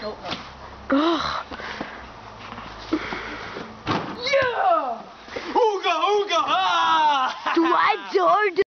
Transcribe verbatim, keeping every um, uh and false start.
Ugh. Yeah! Ooga ooga ah! Do I do